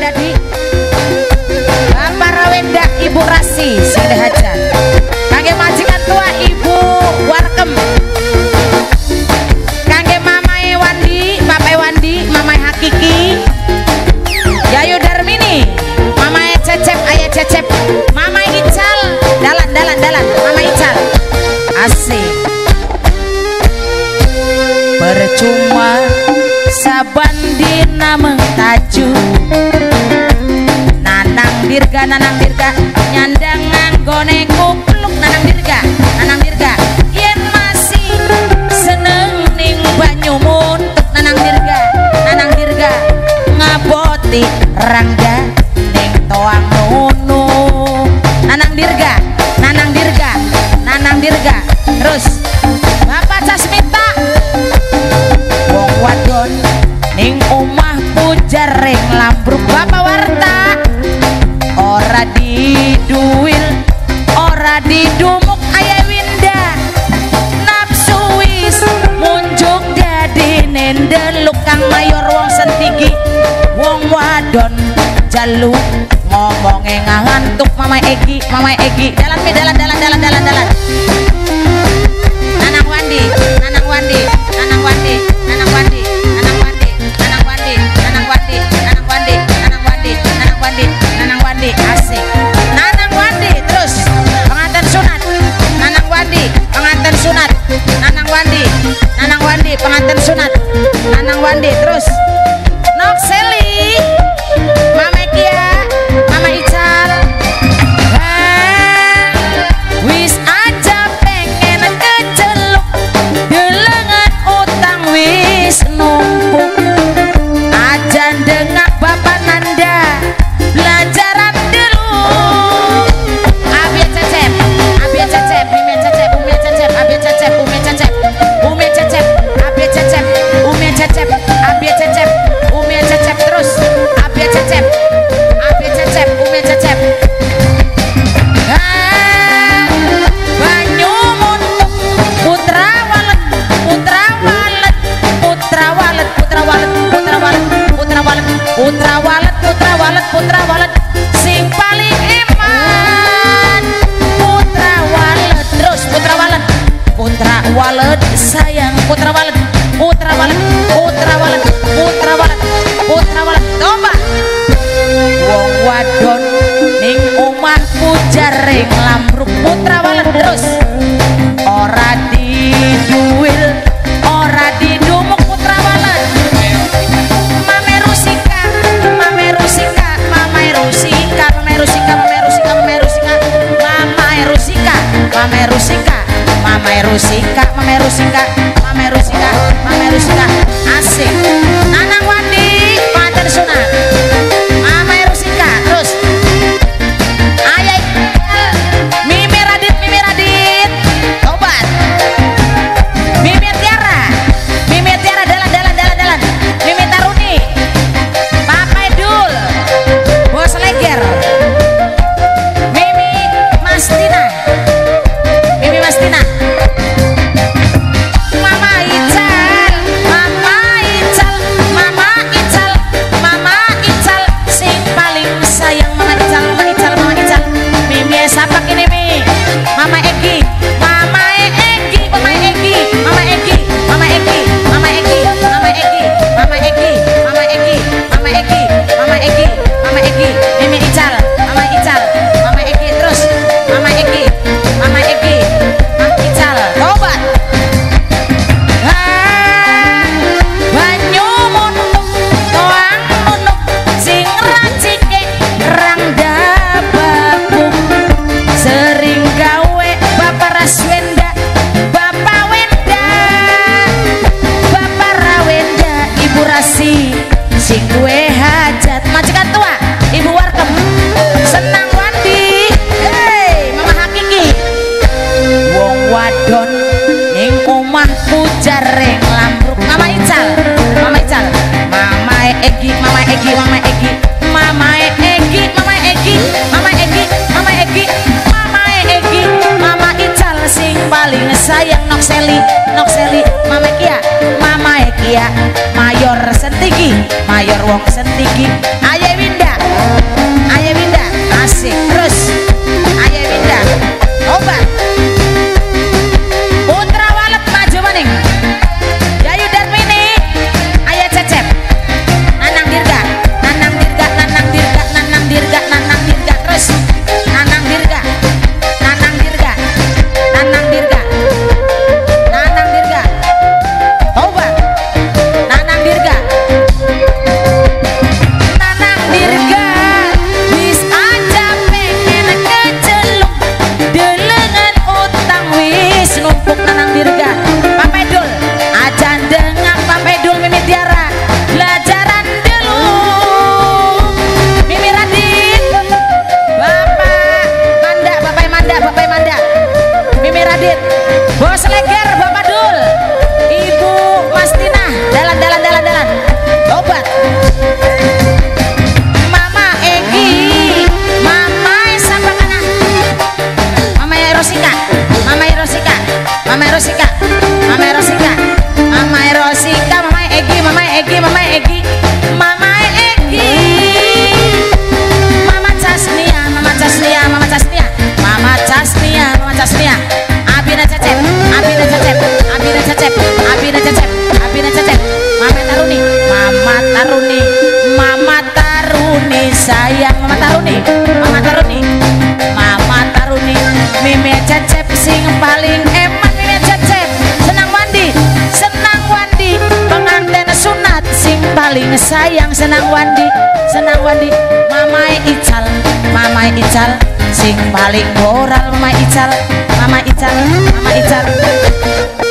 Dadi Bapak Rawenda Ibu Rasi sing hajat kangge majikan tua Ibu Warkem kangge Mamae Wandi Bapak Wandi Mamae Hakiki Yayu Darmini Mamae Cecep Ayah Cecep Mamae Ical dalan Mamae Ical asik percuma saban dina mentaju Nanang Dirga nyandang nganggone kupluk Nanang Dirga yen masih seneng ning banyu muntuk Nanang Dirga ngaboti rangga ning toang nunu Nanang Dirga terus Bapak Casmita wong wadon ning omah pujareng lambruk Bapak Warta ora diduwil ora didumuk Ayah Winda nafsu wis munjuk dadi nendeluk Kang Mayor wong sentigi wong wadon jaluk ngomongnya ngantuk Mama Egi dalan Nanang Wandi asik Nanang Wandi terus pengantin sunat Nanang Wandi pengantin sunat Nanang Wandi terus Nok Seli Mama Kia Mama Ical wis aja pengen keceluk delengan utang wis numpuk aja dengak Bapak Nanda belajaran dulu Abia Cecep Umi Cecep terus Abia Cecep Umi Cecep banyu muntuk putra walet sing paling eman putra walet sayang putra walet coba wong wadon ning omah pujareng lambruk putra walet terus ora diduwil ora didumuk putra walet Mame Rusika asik Nanang Wandi pengantin sunat Mama Rusika terus Ayah Mimi Radit tobat Mimi Tiara dalan Mimi Taruni Papa Edul Bos Leger Mimi Mastina sing paling sayang Mama Ical siapa kini Mi Mama Egi Mimi Ical Mama Egi terus Mama Egi tobat banyu muntuk toang munuk sing racike rangda babuk sering gawe Bapak Raswenda Bapak Rawenda Ibu Rasi sing duwe hajat majikan tua Ibu Warkem senang Wandi Mama Hakiki wong wadon ning omah pujareng lambruk Mama Ical Mama Egi Mama Ical sing paling sayang Nok Seli Mama Kia Mayor Sentigi Mayor wong Sentigi Ayah Winda paling sayang senang Wandi Mama Ical sing paling moral Mama Ical